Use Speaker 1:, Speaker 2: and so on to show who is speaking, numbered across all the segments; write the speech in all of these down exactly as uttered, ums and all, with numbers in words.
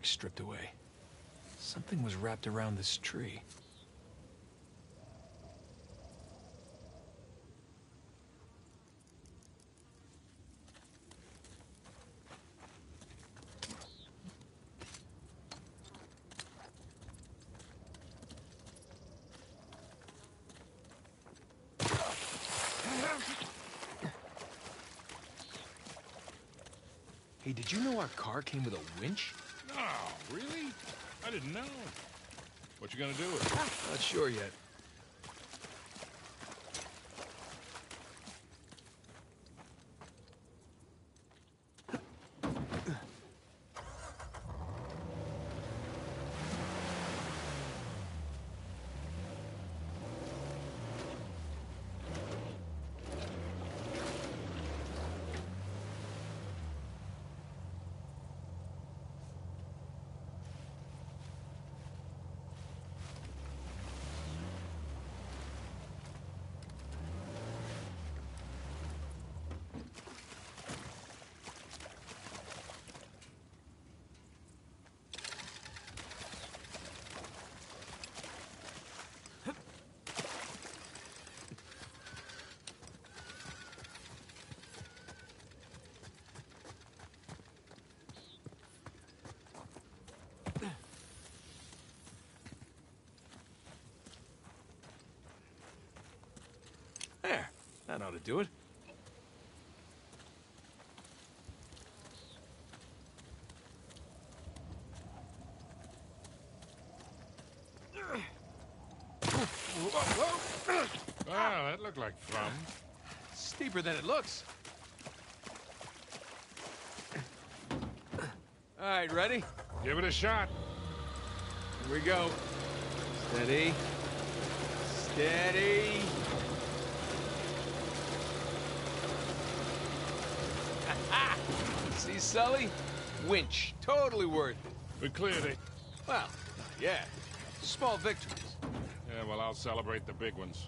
Speaker 1: fabric stripped away. Something was wrapped around this tree. Hey, did you know our car came with a winch?
Speaker 2: No, really? I didn't know. What you gonna do with it?
Speaker 1: Not sure yet. There, that ought to do it.
Speaker 2: Wow, that looked like fun.
Speaker 1: Steeper than it looks. All right, ready?
Speaker 2: Give it a shot.
Speaker 1: Here we go. Steady. Steady. See, Sully? Winch. Totally worth it.
Speaker 2: We cleared it.
Speaker 1: Well, not yet. Small victories.
Speaker 2: Yeah, well, I'll celebrate the big ones.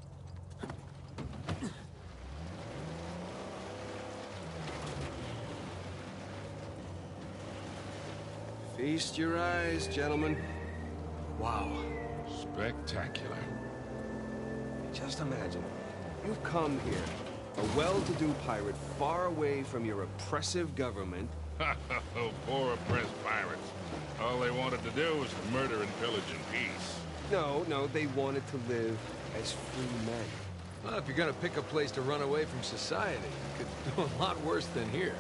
Speaker 3: Feast your eyes, gentlemen. Wow.
Speaker 2: Spectacular.
Speaker 3: Just imagine. You've come here, a well-to-do pirate far away from your oppressive government.
Speaker 2: Oh, poor oppressed pirates. All they wanted to do was to murder and pillage in peace.
Speaker 3: No, no, they wanted to live as free men.
Speaker 1: Well, if you're gonna pick a place to run away from society, you could do a lot worse than here.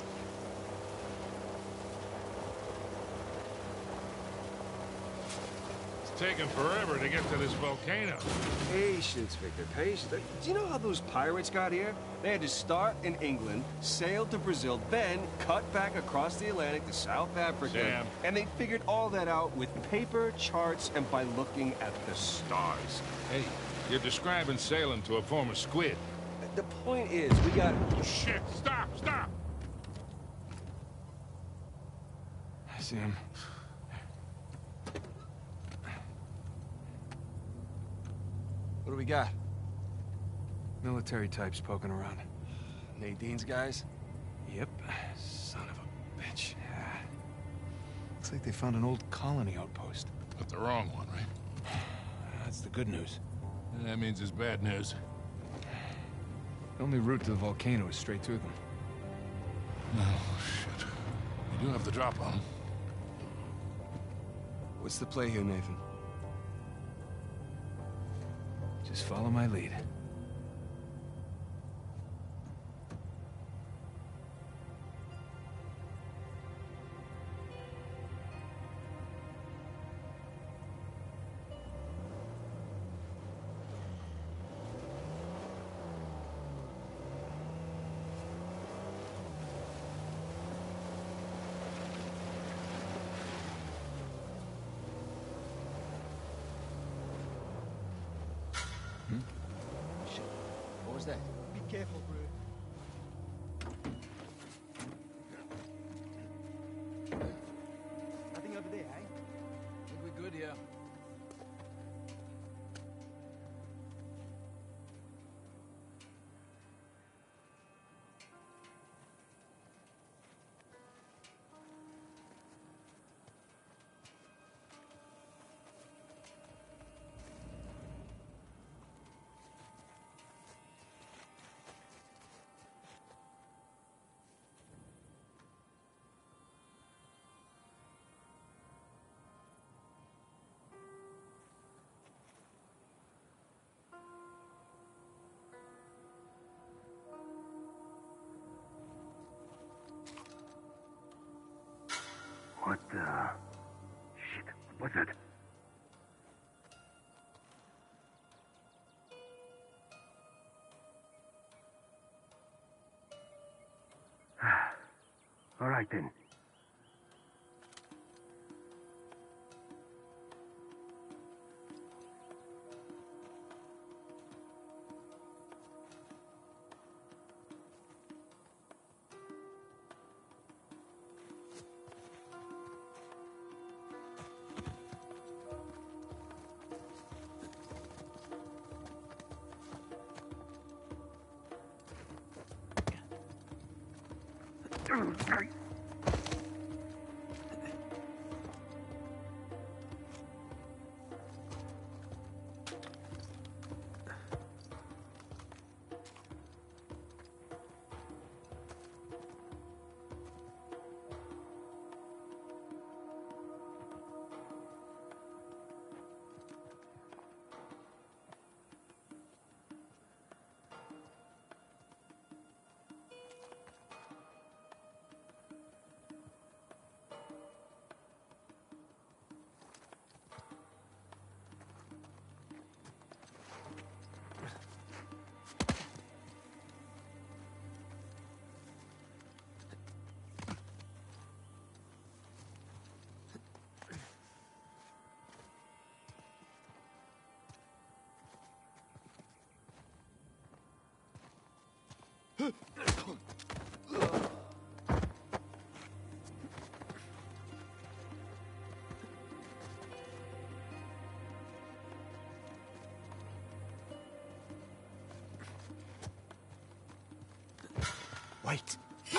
Speaker 2: It's taken forever to get to this volcano.
Speaker 3: Patience, Victor, patience. Do you know how those pirates got here? They had to start in England, sail to Brazil, then cut back across the Atlantic to South Africa.
Speaker 2: Sam.
Speaker 3: And they figured all that out with paper, charts, and by looking at the stars.
Speaker 2: Hey, you're describing sailing to a form of squid.
Speaker 3: The point is, we got...
Speaker 2: Shit, stop, stop!
Speaker 1: I see him. What do we got? Military types poking around.
Speaker 3: Nadine's guys?
Speaker 1: Yep. Son of a bitch. Yeah. Looks like they found an old colony outpost.
Speaker 2: But the wrong one, right?
Speaker 1: That's the good news.
Speaker 2: That means it's bad news.
Speaker 1: The only route to the volcano is straight through them.
Speaker 2: Oh, shit. You do have the drop on them.
Speaker 3: What's the play here, Nathan?
Speaker 1: Just follow my lead.
Speaker 3: What was that?
Speaker 4: Be careful, bro. Nothing over there, eh?
Speaker 1: Think we good, yeah.
Speaker 4: What the... Shit, what's that? All right, then.
Speaker 1: Wait.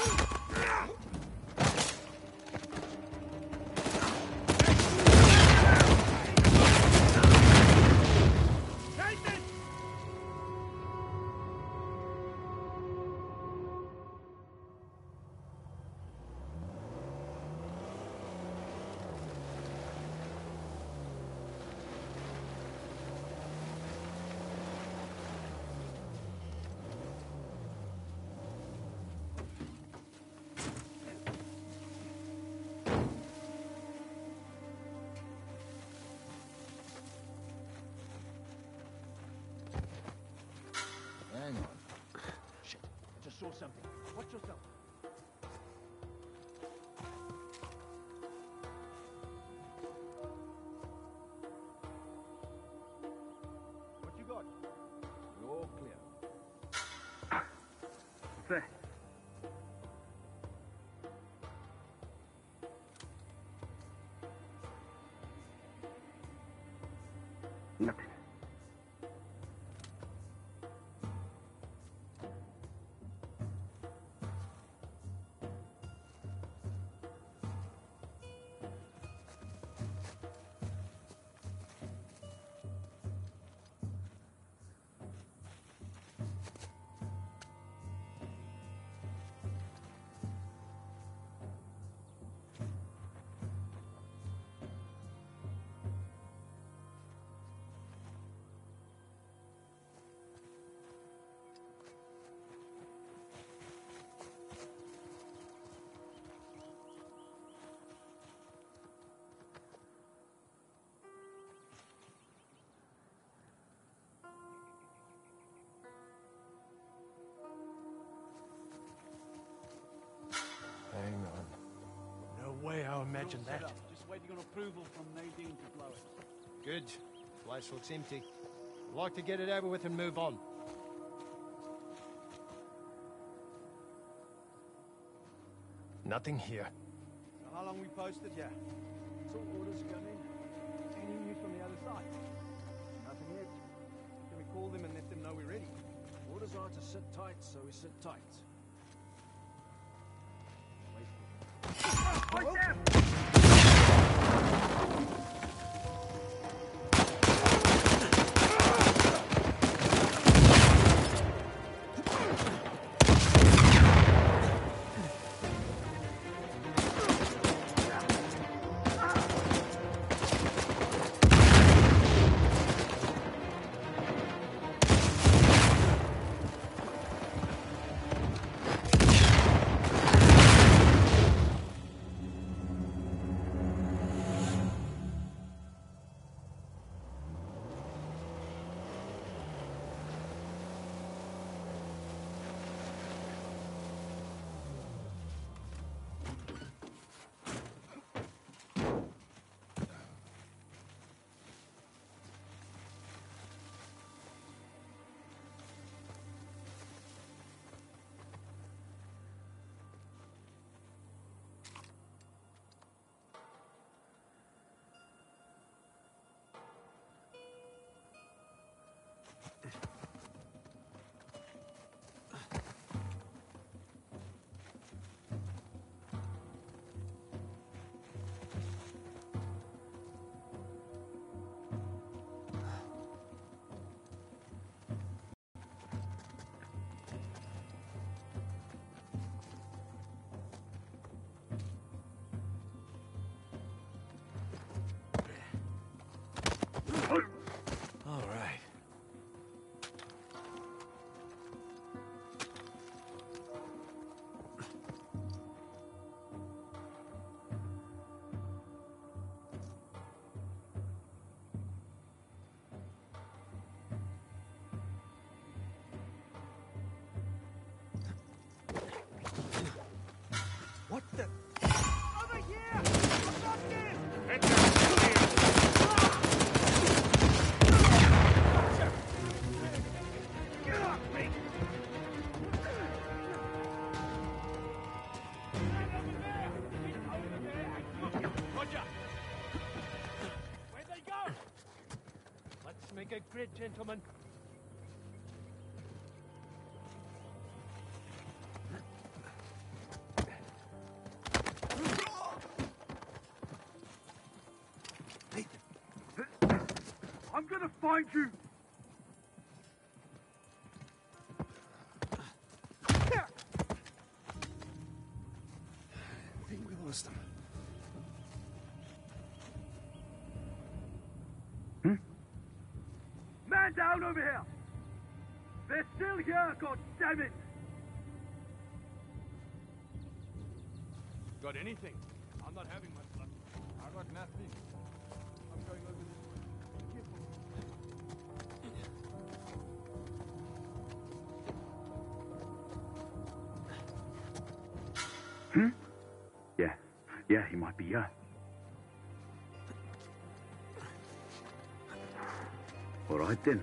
Speaker 5: Hang on. Shit. I just saw something. Watch yourself. What you got? You're all clear.
Speaker 4: Say. Nothing.
Speaker 1: Hang on. No way I imagined that.
Speaker 5: Just waiting on approval from Nadine to blow it.
Speaker 6: Good. Place looks empty. I'd like to get it over with and move on.
Speaker 1: Nothing here.
Speaker 5: So how long we posted here? Saw orders come in. Any news from the other side? Nothing yet. Can we call them and let them know we're ready? Orders are to sit tight, so we sit tight. Wait.
Speaker 4: Right there!
Speaker 5: ahead, gentlemen.
Speaker 4: I'm gonna find you!
Speaker 1: I think we lost him.
Speaker 4: Man down over here! They're still here, god damn it!
Speaker 5: Got anything? I'm not having much luck. I got nothing. I'm going over this way.
Speaker 4: Hmm? Yeah. Yeah, he might be here. All right then.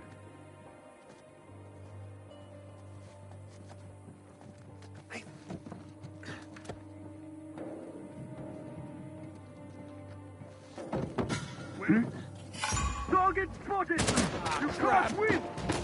Speaker 4: Hmm? Target spotted! You can't win!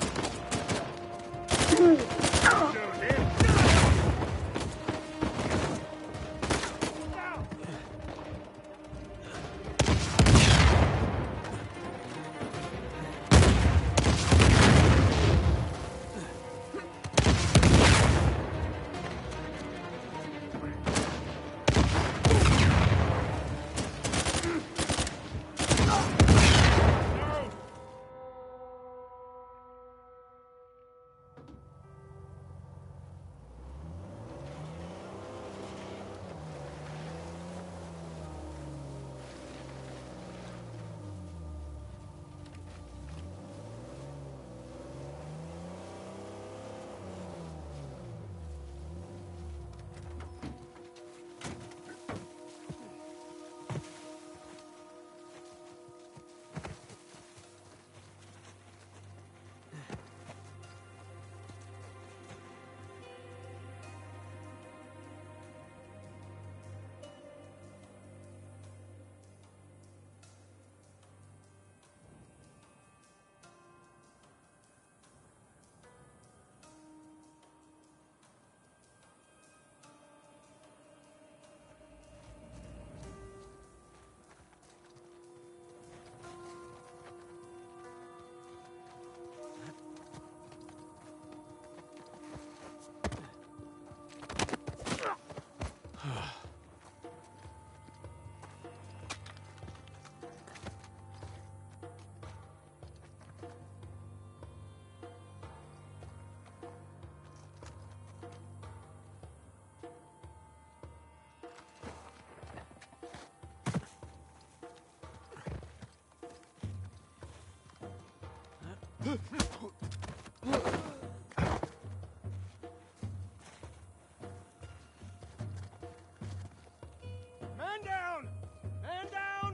Speaker 5: Man down! Man down!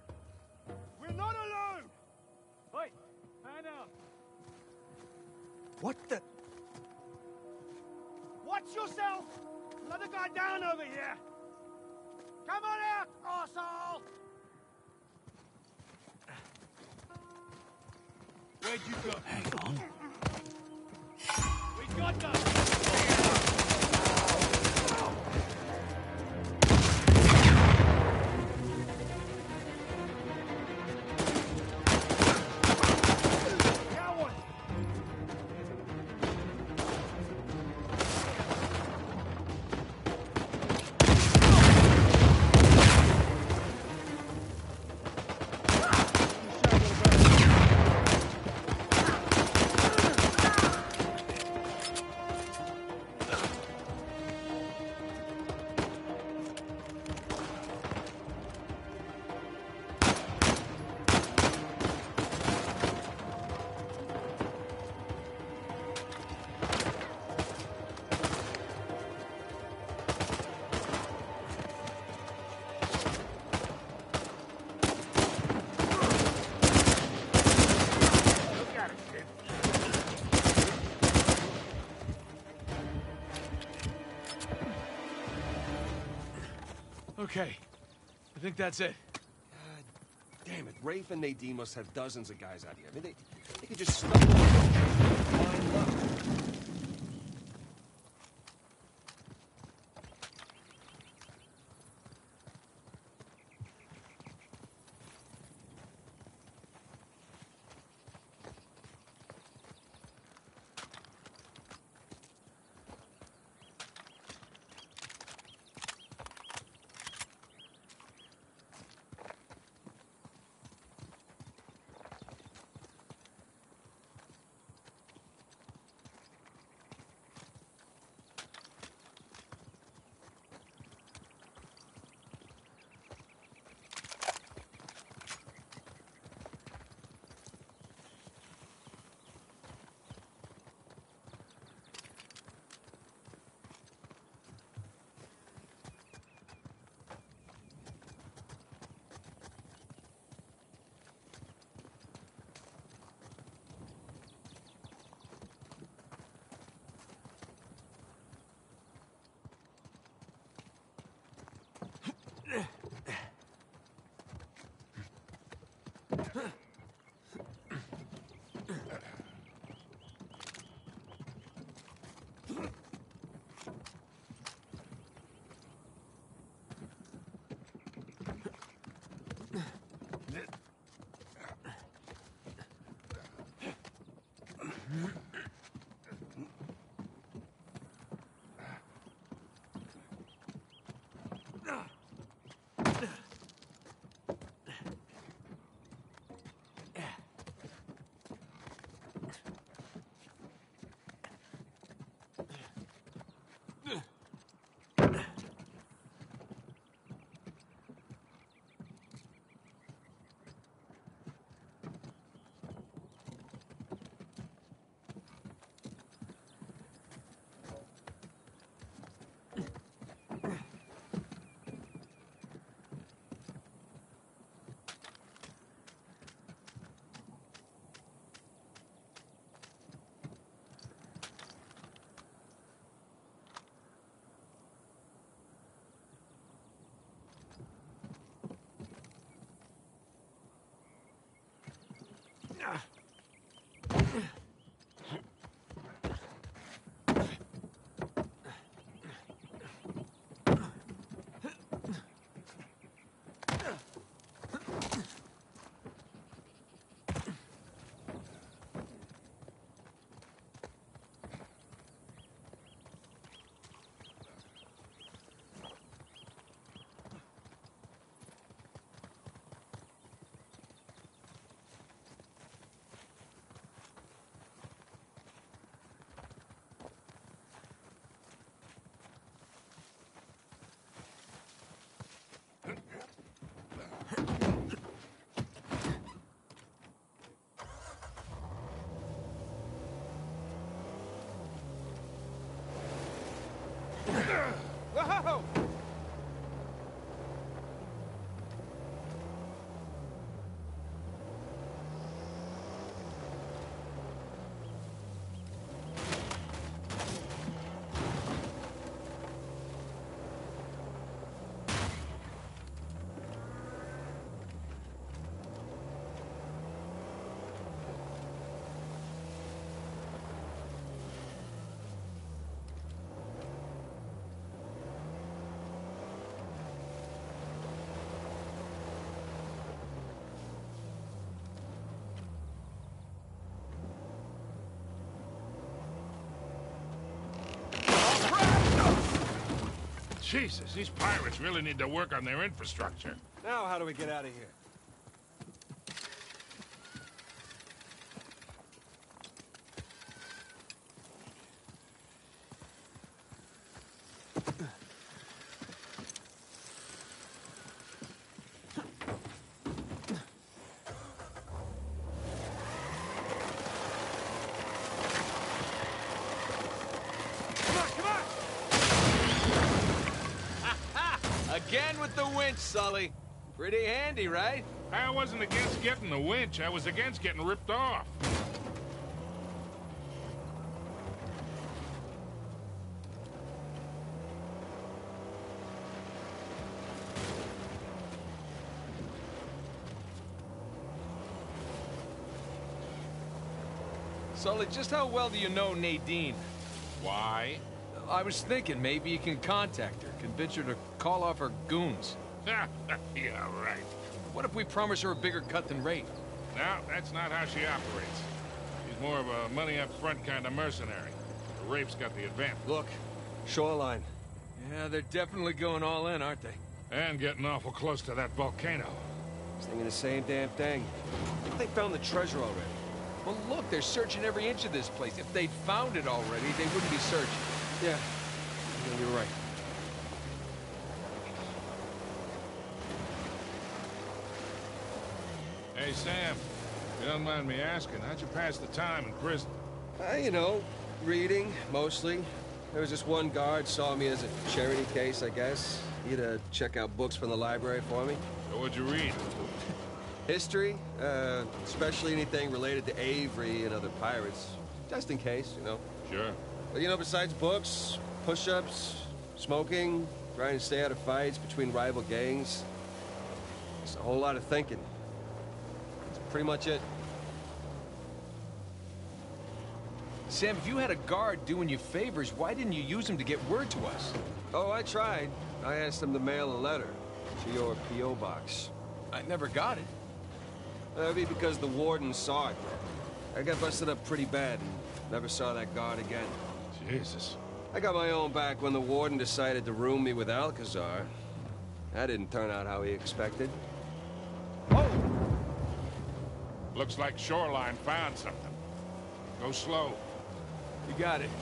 Speaker 5: We're not alone! Hey, man down!
Speaker 1: What the?
Speaker 5: Watch yourself! Another guy down over here! Come on out, arsehole! Where'd you go?
Speaker 1: Hang on.
Speaker 5: We got them!
Speaker 6: Okay. I think that's it.
Speaker 3: Damn it, Rafe and Nadine must have dozens of guys out here. I mean, they, they could just stumble on blind luck. Whoa!
Speaker 2: Jesus, these pirates really need to work on their infrastructure.
Speaker 3: Now how do we get out of here? Again with the winch, Sully. Pretty handy, right?
Speaker 2: I wasn't against getting the winch. I was against getting ripped off.
Speaker 3: Sully, just how well do you know Nadine?
Speaker 2: Why?
Speaker 3: I was thinking maybe you can contact her, convince her to call off her goons.
Speaker 2: yeah, right.
Speaker 3: What if we promise her a bigger cut than Rafe?
Speaker 2: No, that's not how she operates. She's more of a money-up-front kind of mercenary. Rafe's got the advantage.
Speaker 3: Look, Shoreline. Yeah, they're definitely going all in, aren't they?
Speaker 2: And getting awful close to that volcano.
Speaker 3: I was thinking the same damn thing. They found the treasure already. Well, look, they're searching every inch of this place. If they'd found it already, they wouldn't be searching. Yeah, yeah, you're right.
Speaker 2: Hey, Sam, if you don't mind me asking, how'd you pass the time in prison?
Speaker 3: Uh, you know, reading, mostly. There was just one guard saw me as a charity case, I guess. He'd uh, check out books from the library for me.
Speaker 2: So what'd you read?
Speaker 3: History, uh, especially anything related to Avery and other pirates. Just in case, you know.
Speaker 2: Sure.
Speaker 3: But, you know, besides books, push-ups, smoking, trying to stay out of fights between rival gangs, it's a whole lot of thinking. That's pretty much it. Sam, if you had a guard doing you favors, why didn't you use him to get word to us? Oh, I tried. I asked him to mail a letter to your P O box. I never got it. That'd be because the warden saw it. I got busted up pretty bad and never saw that guard again.
Speaker 2: Jesus.
Speaker 3: I got my own back when the warden decided to room me with Alcazar. That didn't turn out how he expected. Oh!
Speaker 2: Looks like Shoreline found something. Go slow.
Speaker 3: You got it.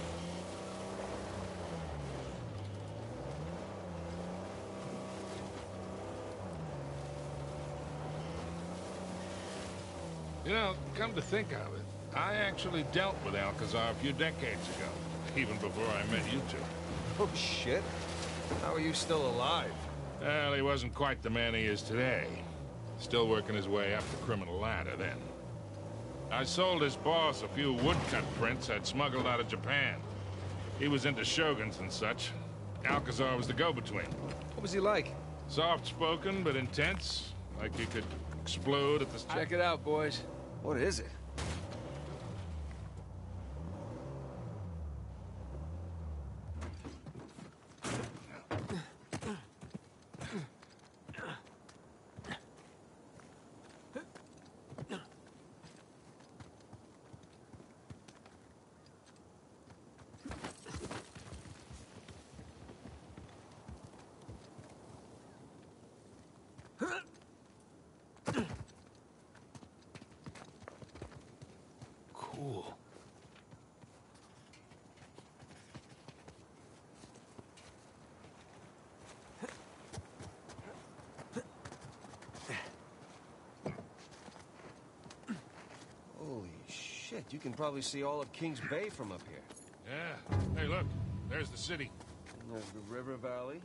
Speaker 2: You know, come to think of it, I actually dealt with Alcazar a few decades ago, even before I met you two.
Speaker 3: Oh, shit. How are you still alive?
Speaker 2: Well, he wasn't quite the man he is today. Still working his way up the criminal ladder then. I sold his boss a few woodcut prints I'd smuggled out of Japan. He was into shoguns and such. Alcazar was the go-between.
Speaker 3: What was he like?
Speaker 2: Soft-spoken, but intense. Like he could explode at the...
Speaker 3: Check it out, boys. What is it? Cool. Holy shit, you can probably see all of Kings Bay from up here.
Speaker 2: Yeah. Hey, look. There's the city.
Speaker 3: And there's the river valley.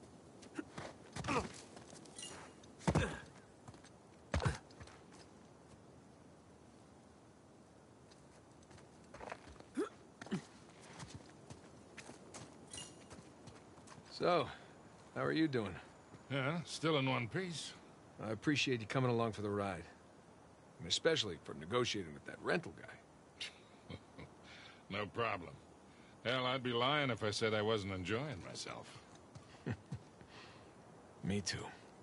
Speaker 3: So, how are you doing?
Speaker 2: Yeah, still in one piece.
Speaker 3: I appreciate you coming along for the ride. And especially for negotiating with that rental guy.
Speaker 2: No problem. Hell, I'd be lying if I said I wasn't enjoying myself.
Speaker 3: Me too.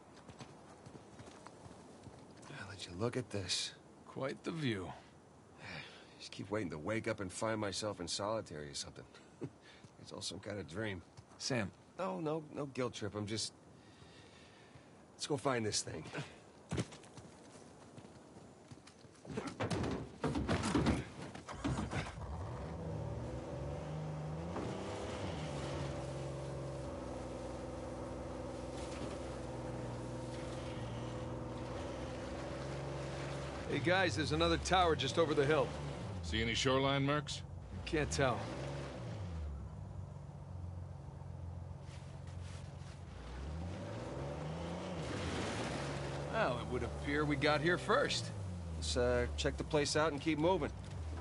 Speaker 3: I'll let you look at this. Quite the view. Just keep waiting to wake up and find myself in solitary or something. It's all some kind of dream. Sam. No, no, no guilt trip. I'm just... Let's go find this thing. Hey guys, there's another tower just over the hill.
Speaker 2: See any shoreline mercs?
Speaker 3: Can't tell. Well, it would appear we got here first. Let's uh, check the place out and keep moving.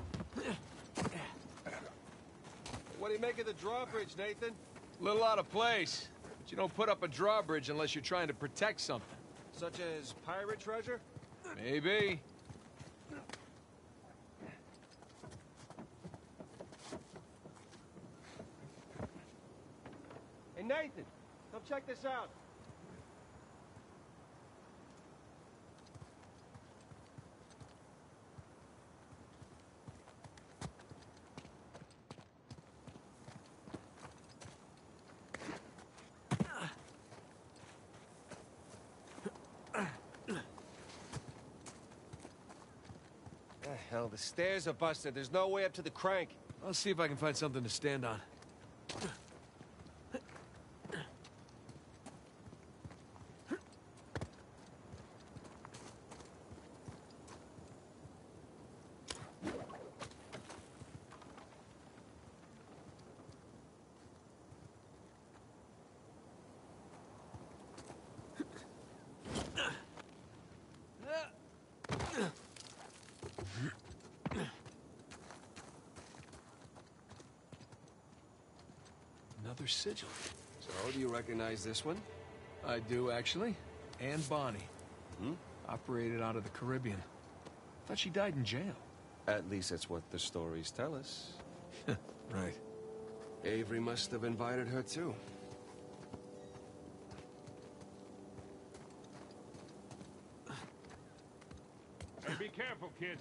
Speaker 3: What do you make of the drawbridge, Nathan? A little out of place. But you don't put up a drawbridge unless you're trying to protect something. Such as pirate treasure? Maybe.
Speaker 6: Nathan, come check this out. The hell, the stairs are busted. There's no way up to the crank.
Speaker 3: I'll see if I can find something to stand on. Another sigil. So, do you recognize this one?
Speaker 1: I do, actually. Anne Bonny.
Speaker 3: Hmm?
Speaker 1: Operated out of the Caribbean. Thought she died in jail.
Speaker 3: At least that's what the stories tell us.
Speaker 1: Right.
Speaker 3: Avery must have invited her, too.
Speaker 2: Hey, be careful, kid.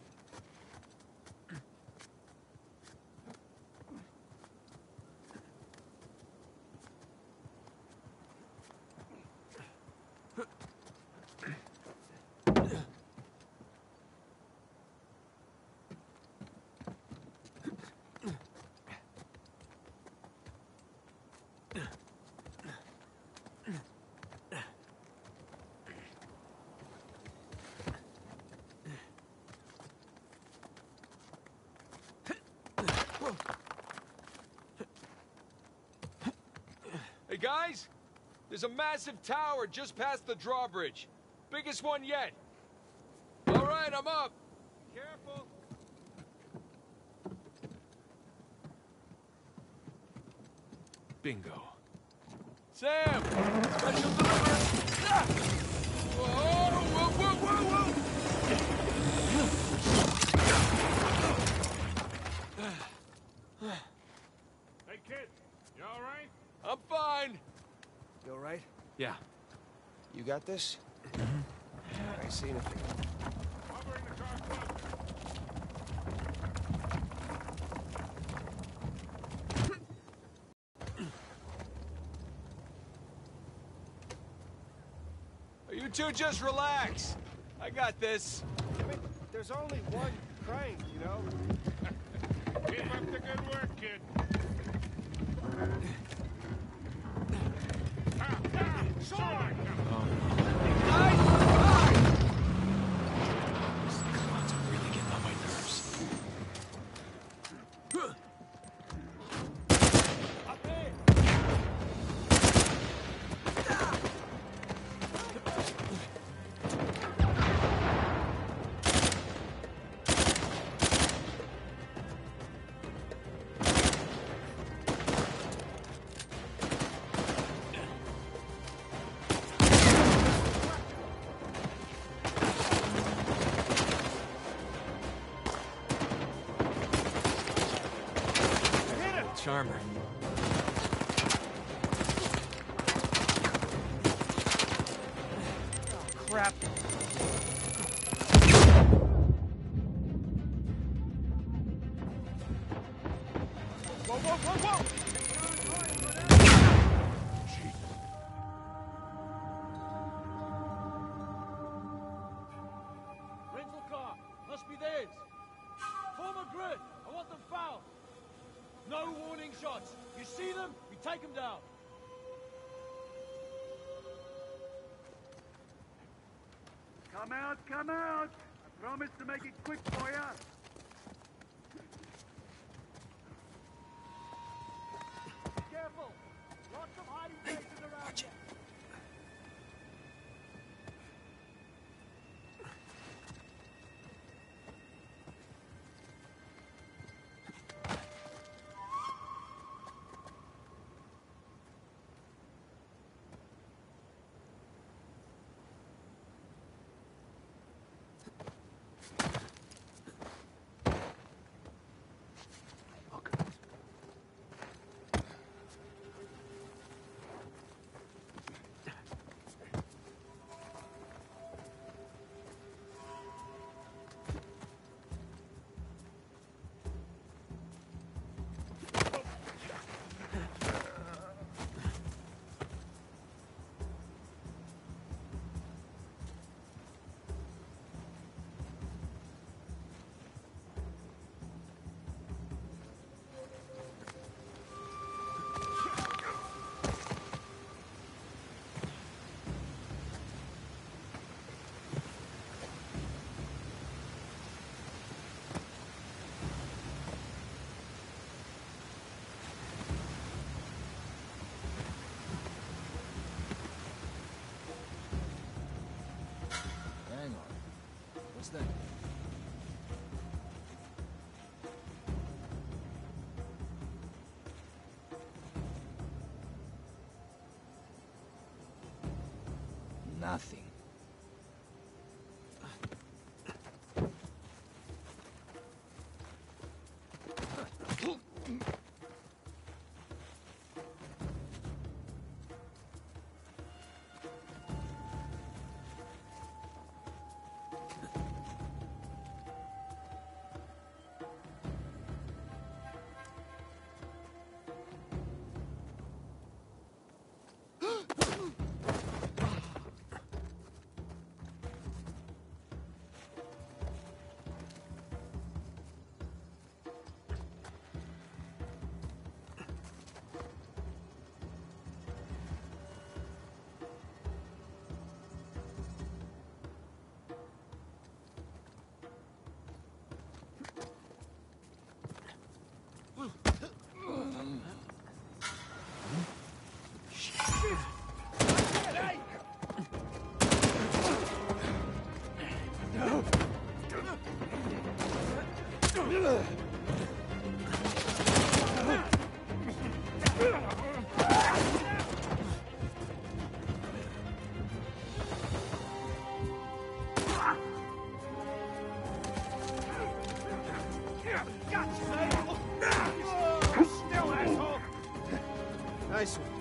Speaker 3: Hey, guys! There's a massive tower just past the drawbridge. Biggest one yet. All right, I'm up. Careful.
Speaker 1: Bingo.
Speaker 3: Sam! Special delivery! Ah! Whoa, whoa, whoa, whoa, whoa!
Speaker 2: Hey, kid, you all right?
Speaker 3: I'm fine.
Speaker 6: You all right?
Speaker 1: Yeah.
Speaker 6: You got this? I see anything.
Speaker 2: Hovering the car closer.
Speaker 3: You two just relax. I got this.
Speaker 6: I mean, there's only one crank, you know?
Speaker 2: Keep up the good work, kid. Ah, ah, sword!
Speaker 3: Guys, guys!
Speaker 1: These clowns are really getting on my nerves.
Speaker 6: Up there!
Speaker 1: Charmer.
Speaker 6: Crap! Whoa, whoa, whoa, whoa! Rental car! Must be theirs! Form a grid! I want them foul! No warning shots! You see them, you take them down!
Speaker 4: Come out, come out! I promise to make it quick for you.
Speaker 6: Careful! Lots of hiding places around here!
Speaker 5: then.
Speaker 1: Nothing.
Speaker 3: Nice one.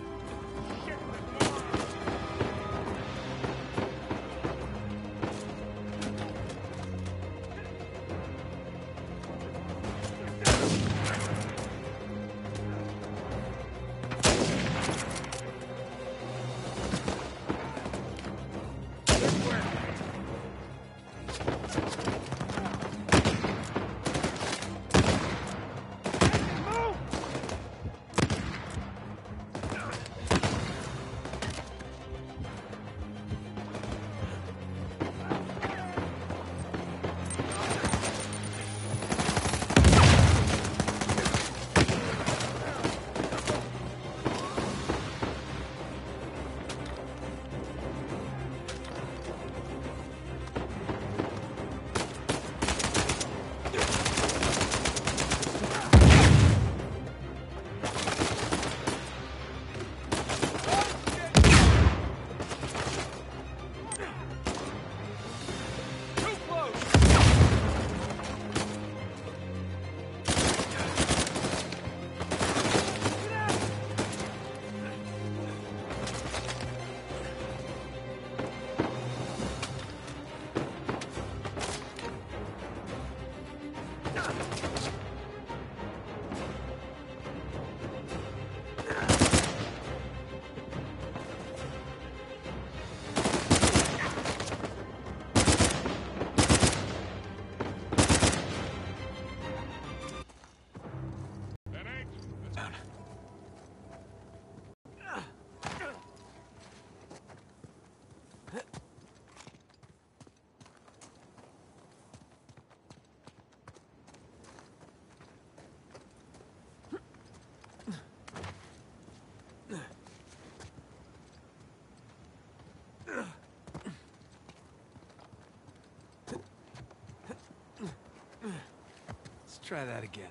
Speaker 3: Let's try that again.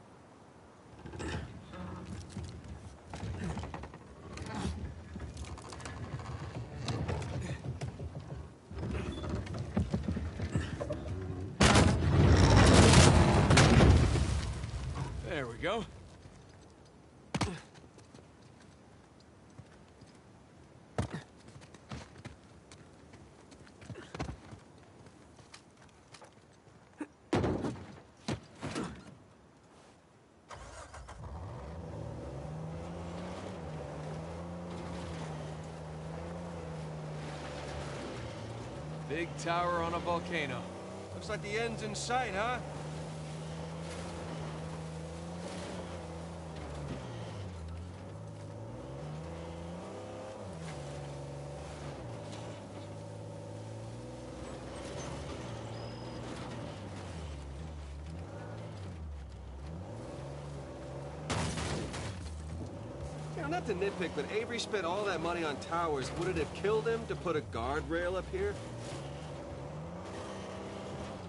Speaker 3: There we go. Big tower on a volcano. Looks like the end's in sight, huh? You know, not to nitpick, but Avery spent all that money on towers. Would it have killed him to put a guardrail up here?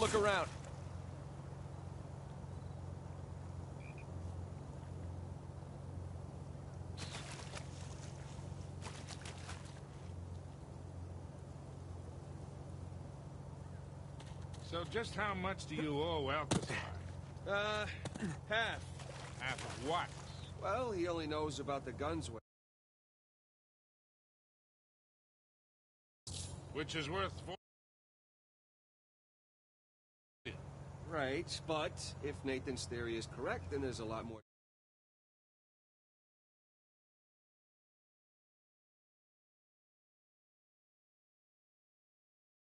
Speaker 3: look around.
Speaker 2: So just how much do you owe Alcazar?
Speaker 3: Uh, half.
Speaker 2: Half of what?
Speaker 3: Well, he only knows about the guns.
Speaker 2: Which is worth four.
Speaker 3: Right, but if Nathan's theory is correct, then there's a lot more.